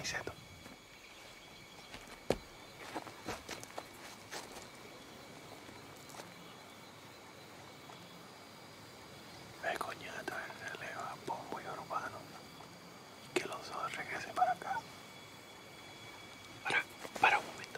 Niceto. El coñato el relevo a bombo y urbano. Que los dos regresen para acá. Para un momento.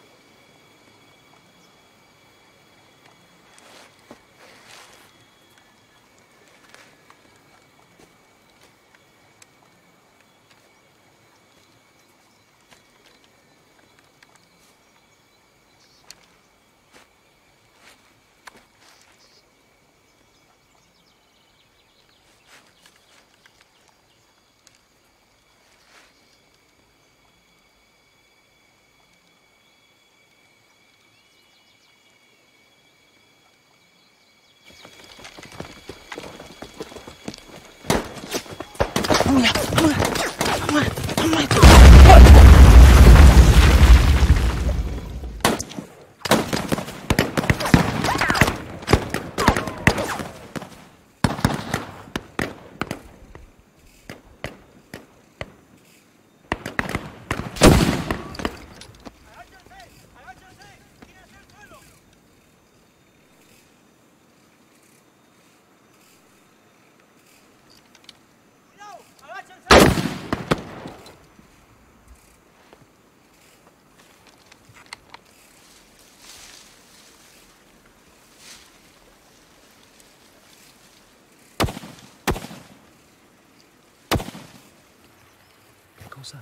Cosa.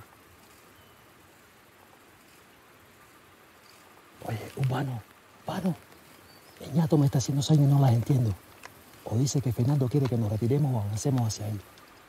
Oye, humano, el ñato me está haciendo señas y no las entiendo. O dice que Fernando quiere que nos retiremos o avancemos hacia él.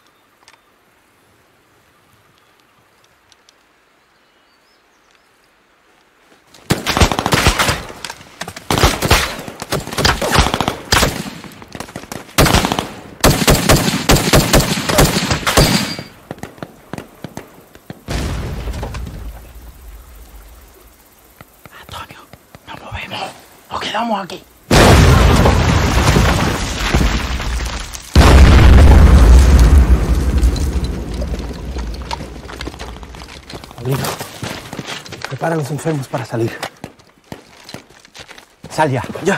Nos quedamos aquí. Pablito, prepara a los enfermos para salir. Sal ya. Ya.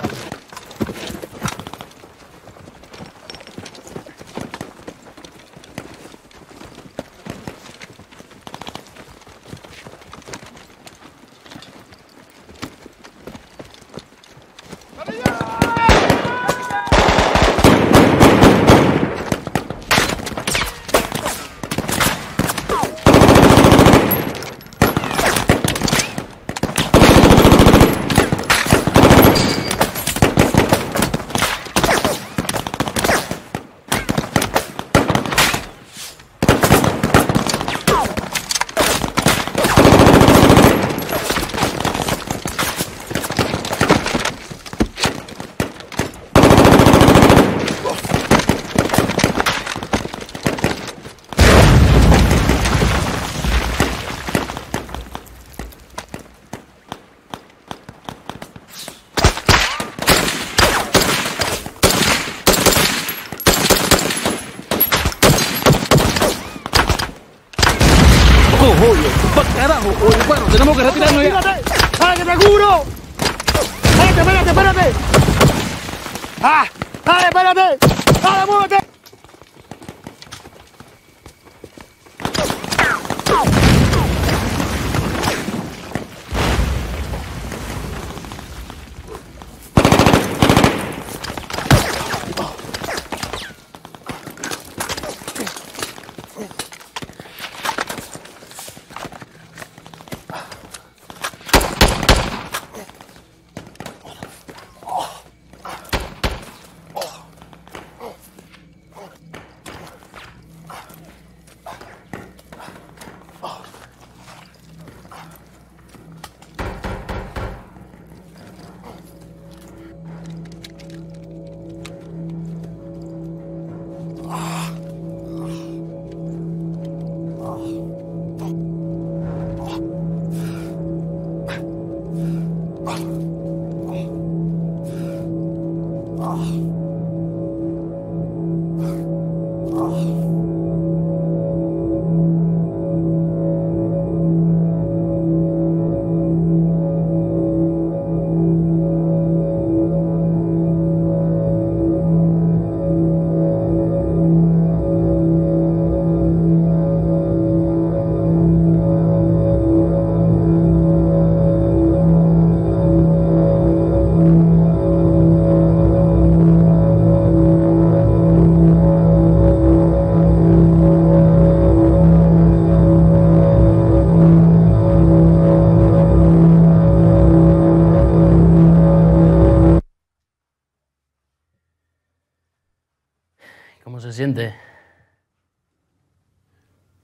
Carajo, bueno, tenemos que retirarnos ya. ¡Ah, que te cubro! Espérate! ¡Ah! Espérate! ¡Ah, muévete!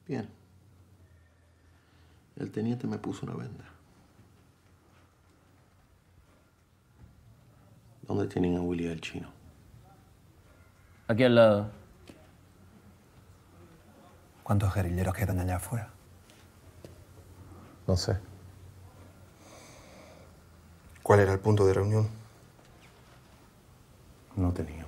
Bien. El teniente me puso una venda. ¿Dónde tienen a Willy el chino? Aquí al lado. ¿Cuántos guerrilleros quedan allá afuera? No sé. ¿Cuál era el punto de reunión? No teníamos.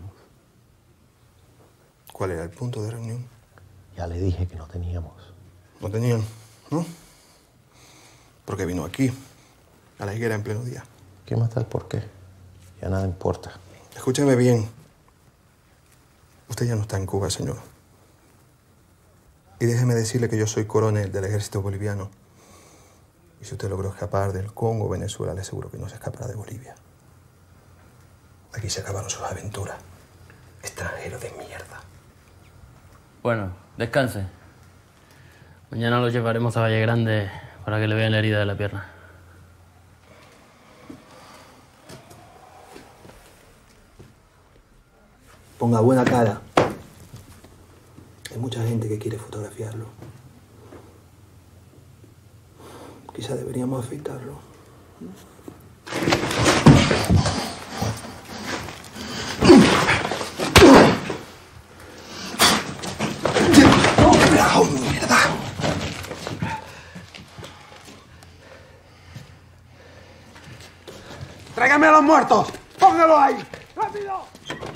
¿Cuál era el punto de reunión? Ya le dije que no teníamos. No tenían, ¿no? Porque vino aquí, a la higuera en pleno día. ¿Qué más da el por qué? Ya nada importa. Escúcheme bien. Usted ya no está en Cuba, señor. Y déjeme decirle que yo soy coronel del ejército boliviano. Y si usted logró escapar del Congo o Venezuela, le aseguro que no se escapará de Bolivia. Aquí se acabaron sus aventuras. Extranjero de mierda. Bueno, descanse. Mañana lo llevaremos a Valle Grande para que le vean la herida de la pierna. Ponga buena cara. Hay mucha gente que quiere fotografiarlo. Quizá deberíamos afeitarlo. ¡Oh, mierda! ¡Tráigame a los muertos! ¡Póngalo ahí! ¡Rápido!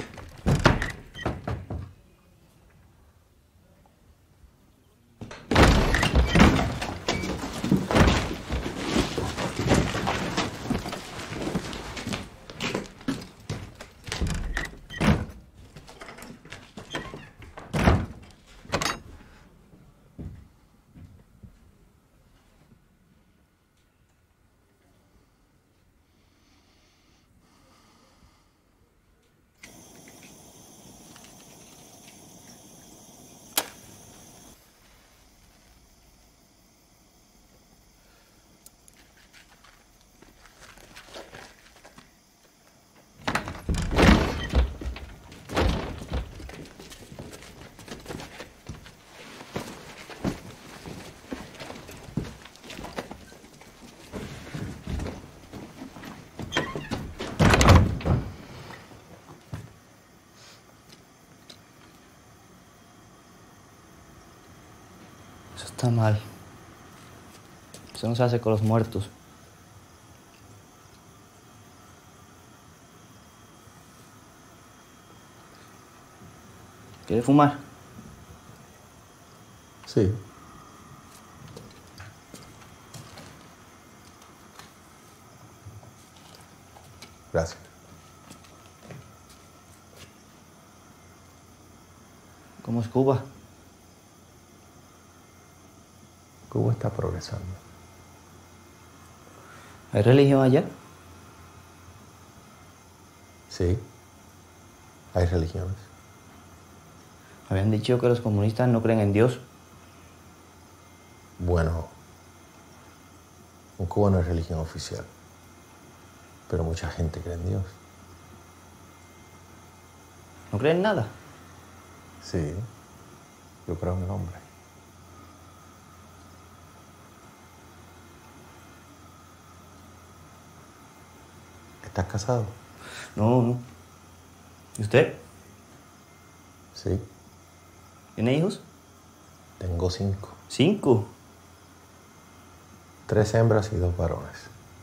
Eso está mal. Eso no se hace con los muertos. ¿Quiere fumar? Sí. Gracias. ¿Cómo es Cuba? Cuba está progresando. ¿Hay religión allá? Sí. Hay religiones. Habían dicho que los comunistas no creen en Dios. Bueno, en Cuba no es religión oficial, pero mucha gente cree en Dios. ¿No creen en nada? Sí, yo creo en el hombre. ¿Estás casado? No, no. ¿Y usted? Sí. ¿Tiene hijos? Tengo 5. 5. 3 hembras y 2 varones.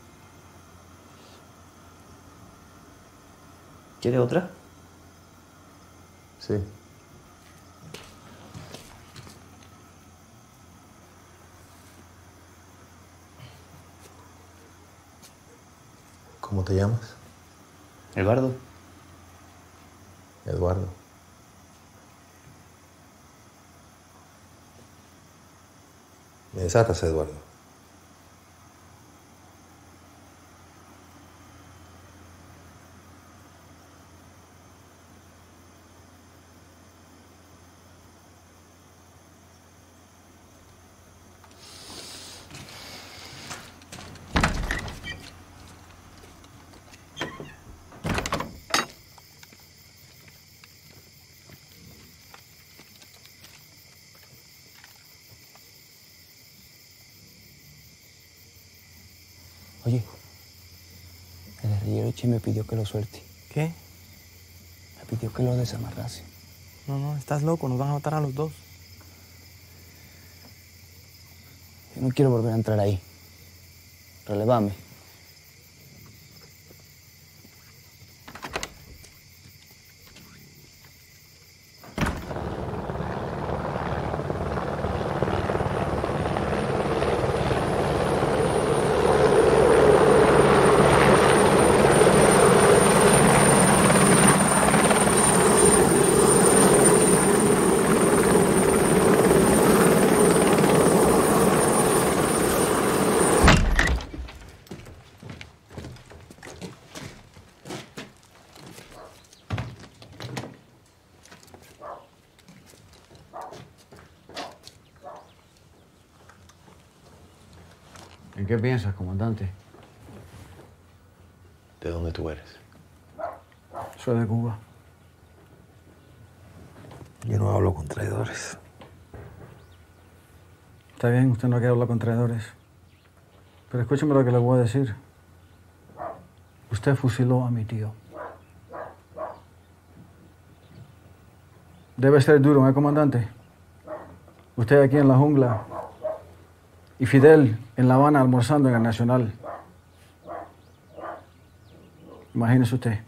¿Quiere otra? Sí. ¿Cómo te llamas? Eduardo. Eduardo. Me desatas, Eduardo. Oye, el guerrillero Che me pidió que lo suelte. ¿Qué? Me pidió que lo desamarrase. No, estás loco, nos van a matar a los dos. Yo no quiero volver a entrar ahí. Relevame. ¿En qué piensas, comandante? ¿De dónde tú eres? Soy de Cuba. Yo no hablo con traidores. Está bien, usted no quiere hablar con traidores. Pero escúcheme lo que le voy a decir. Usted fusiló a mi tío. Debe ser duro, ¿eh, comandante? Usted aquí en la jungla y Fidel en La Habana almorzando en el Nacional. Imagínese usted.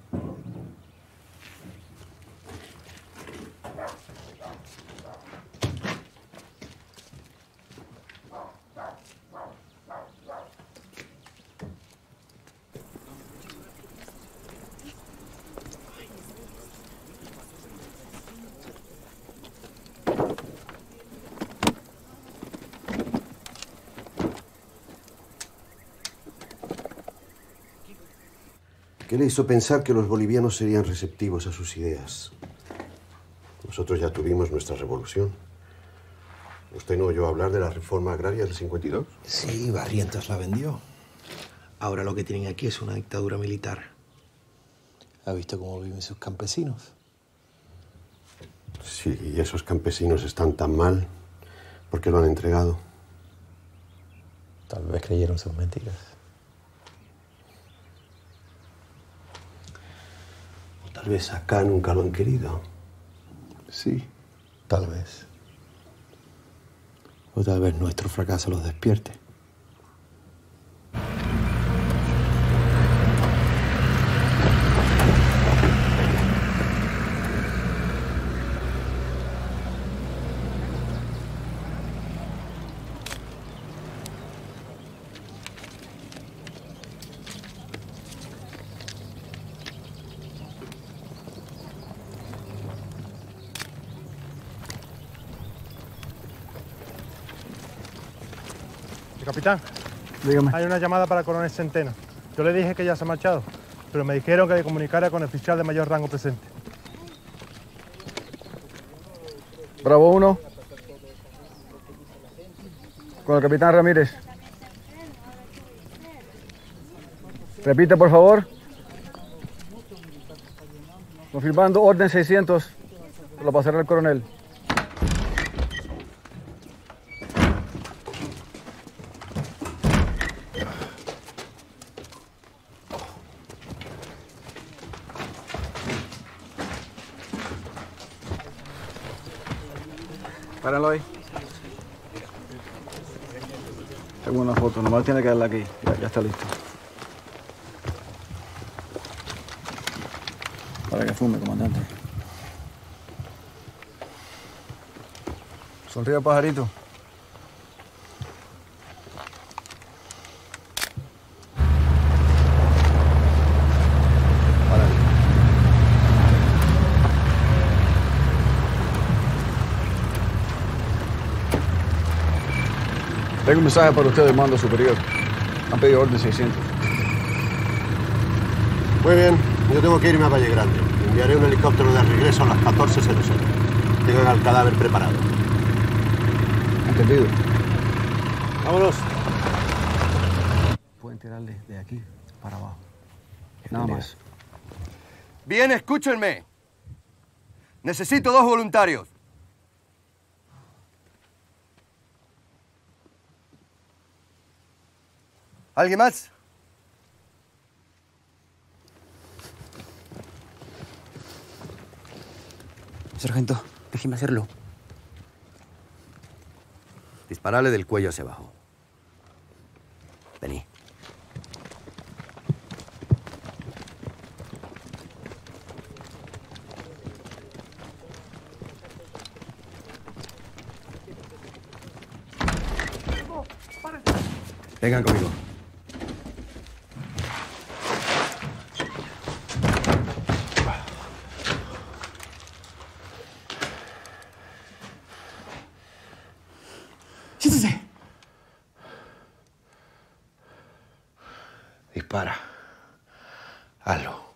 ¿Qué le hizo pensar que los bolivianos serían receptivos a sus ideas? Nosotros ya tuvimos nuestra revolución. ¿Usted no oyó hablar de la reforma agraria del 52? Sí, Barrientos la vendió. Ahora lo que tienen aquí es una dictadura militar. ¿Ha visto cómo viven sus campesinos? Sí, y esos campesinos están tan mal. ¿Por qué lo han entregado? Tal vez creyeron sus mentiras. O tal vez acá nunca lo han querido. Sí, tal vez. O tal vez nuestro fracaso los despierte. Capitán, dígame. Hay una llamada para el coronel Centeno. Yo le dije que ya se ha marchado, pero me dijeron que le comunicara con el oficial de mayor rango presente. Bravo 1. Con el capitán Ramírez. Repite, por favor. Confirmando orden 600. Lo pasará el coronel. Párenlo ahí. Tengo una foto, nomás tiene que darla aquí. Ya está listo. Para que fume, comandante. Sonríe, pajarito. Tengo un mensaje para usted del mando superior. Han pedido orden 600. Muy bien, yo tengo que irme a Valle Grande. Enviaré un helicóptero de regreso a las 14:00. Tengan el cadáver preparado. Entendido. Vámonos. Pueden tirarle de aquí para abajo. Nada más. Bien, escúchenme. Necesito 2 voluntarios. ¿Alguien más? Sargento, déjeme hacerlo. Disparale del cuello hacia abajo. Vení. Vengan conmigo. Siéntese. Dispara. Hazlo.